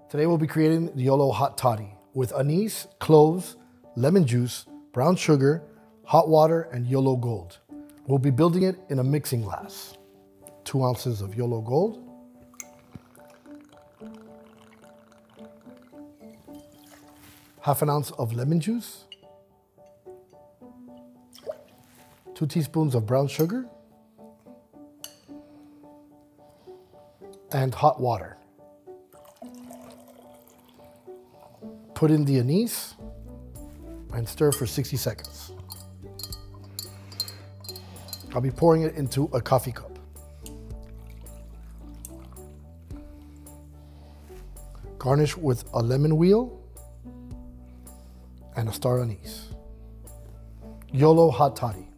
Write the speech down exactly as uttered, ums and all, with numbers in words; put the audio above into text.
Today we'll be creating the Yolo Hot Toddy with anise, cloves, lemon juice, brown sugar, hot water, and Yolo Gold. We'll be building it in a mixing glass. Two ounces of Yolo Gold. Half an ounce of lemon juice. Two teaspoons of brown sugar. And hot water. Put in the anise and stir for sixty seconds. I'll be pouring it into a coffee cup. Garnish with a lemon wheel and a star anise. Yolo Hot Toddy.